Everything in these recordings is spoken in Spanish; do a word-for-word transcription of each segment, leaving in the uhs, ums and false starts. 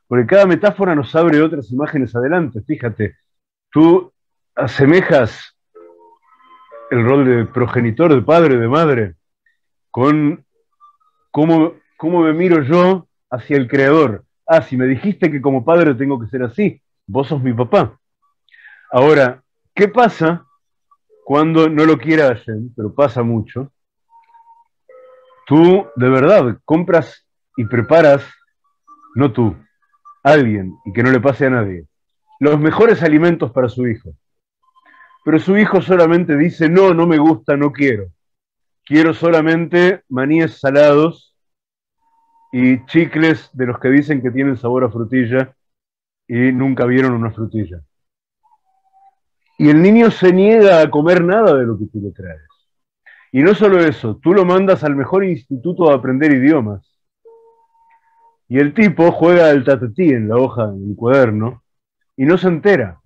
porque cada metáfora nos abre otras imágenes adelante. Fíjate, tú asemejas el rol de progenitor, de padre, de madre, con cómo, cómo me miro yo hacia el creador. Ah, si me dijiste que como padre tengo que ser así, vos sos mi papá. Ahora, ¿qué pasa cuando no lo quiera Hashem? Pero pasa mucho. Tú, de verdad, compras y preparas, no tú, alguien, y que no le pase a nadie, los mejores alimentos para su hijo. Pero su hijo solamente dice, no, no me gusta, no quiero. Quiero solamente maníes salados y chicles de los que dicen que tienen sabor a frutilla y nunca vieron una frutilla. Y el niño se niega a comer nada de lo que tú le traes. Y no solo eso, tú lo mandas al mejor instituto a aprender idiomas. Y el tipo juega al tatatí en la hoja, en el cuaderno, y no se entera.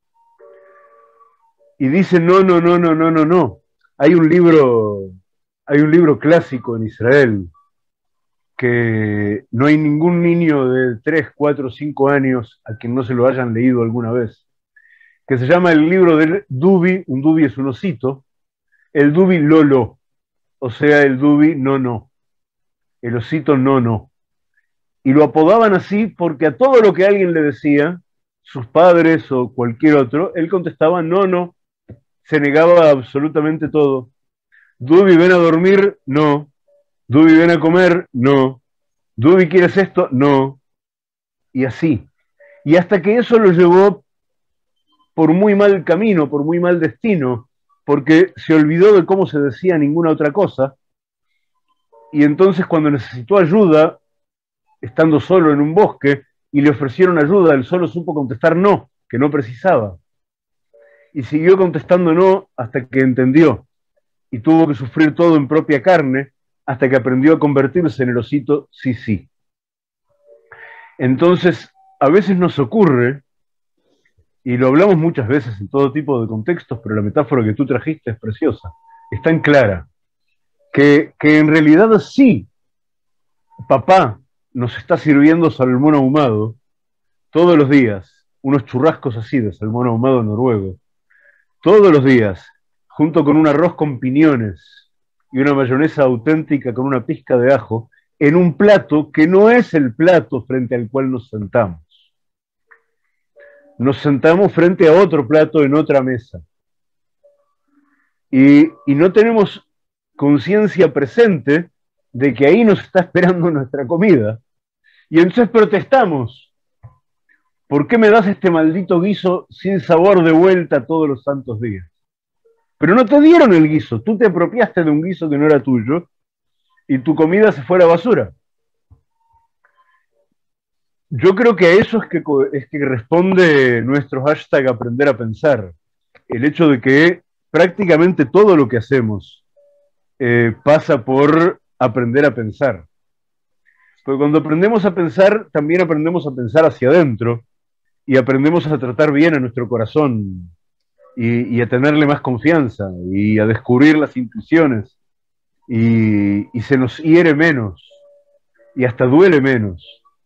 Y dice, no, no, no, no, no, no, no. Hay un libro, hay un libro clásico en Israel que no hay ningún niño de tres, cuatro, cinco años a quien no se lo hayan leído alguna vez, que se llama el libro del Dubi, un Dubi es un osito, el Dubi Lolo, o sea, el Dubi no, no, el osito no, no. Y lo apodaban así porque a todo lo que alguien le decía, sus padres o cualquier otro, él contestaba no, no, se negaba a absolutamente todo. Dubi, ven a dormir, no. Dubi, ven a comer, no. Dubi, ¿quieres esto? No. Y así. Y hasta que eso lo llevó por muy mal camino, por muy mal destino, porque se olvidó de cómo se decía ninguna otra cosa, y entonces cuando necesitó ayuda, estando solo en un bosque, y le ofrecieron ayuda, él solo supo contestar no, que no precisaba. Y siguió contestando no hasta que entendió, y tuvo que sufrir todo en propia carne, hasta que aprendió a convertirse en el osito sí, sí. Entonces, a veces nos ocurre, y lo hablamos muchas veces en todo tipo de contextos, pero la metáfora que tú trajiste es preciosa, es tan clara, que, que en realidad sí, papá nos está sirviendo salmón ahumado todos los días, unos churrascos así de salmón ahumado noruego, todos los días, junto con un arroz con piñones y una mayonesa auténtica con una pizca de ajo, en un plato que no es el plato frente al cual nos sentamos. Nos sentamos frente a otro plato en otra mesa. Y, y no tenemos conciencia presente de que ahí nos está esperando nuestra comida. Y entonces protestamos. ¿Por qué me das este maldito guiso sin sabor de vuelta todos los santos días? Pero no te dieron el guiso, tú te apropiaste de un guiso que no era tuyo y tu comida se fue a la basura. Yo creo que a eso es que, es que responde nuestro hashtag aprender a pensar. El hecho de que prácticamente todo lo que hacemos eh, pasa por aprender a pensar. Porque cuando aprendemos a pensar, también aprendemos a pensar hacia adentro y aprendemos a tratar bien a nuestro corazón y, y a tenerle más confianza y a descubrir las intuiciones y, y se nos hiere menos y hasta duele menos.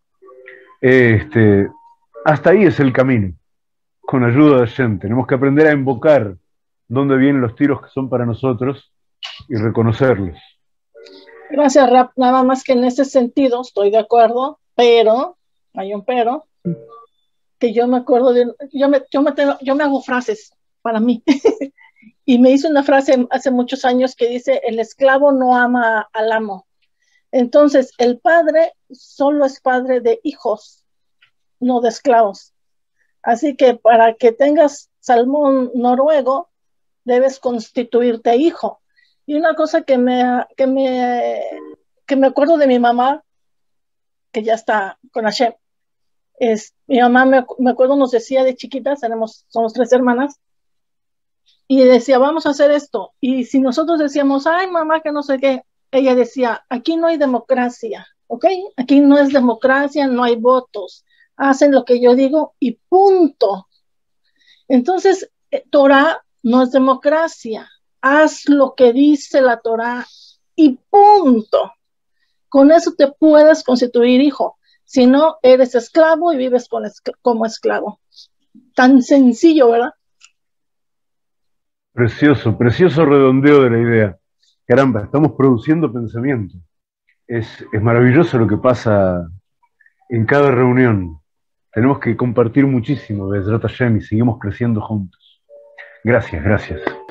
Este, hasta ahí es el camino, con ayuda de Hashem. Tenemos que aprender a invocar dónde vienen los tiros que son para nosotros y reconocerlos. Gracias, Rap. Nada más que en ese sentido estoy de acuerdo, pero, hay un pero, que yo me acuerdo de, yo me, yo me, tengo, yo me hago frases para mí. Y me hice una frase hace muchos años que dice, el esclavo no ama al amo. Entonces, el padre solo es padre de hijos, no de esclavos. Así que para que tengas salmón noruego, debes constituirte hijo. Y una cosa que me, que me, que me acuerdo de mi mamá, que ya está con Hashem, es, mi mamá me, me acuerdo nos decía de chiquitas, tenemos, somos tres hermanas, y decía, vamos a hacer esto. Y si nosotros decíamos, ay mamá, que no sé qué, ella decía, aquí no hay democracia, ¿ok? Aquí no es democracia, no hay votos, hacen lo que yo digo y punto. Entonces, eh, Torah no es democracia, haz lo que dice la Torah y punto. Con eso te puedes constituir hijo. Si no, eres esclavo y vives con escl como esclavo. Tan sencillo, ¿verdad? Precioso, precioso redondeo de la idea. Caramba, estamos produciendo pensamiento. Es, es maravilloso lo que pasa en cada reunión. Tenemos que compartir muchísimo, Bezrat Hashem, y seguimos creciendo juntos. Gracias, gracias.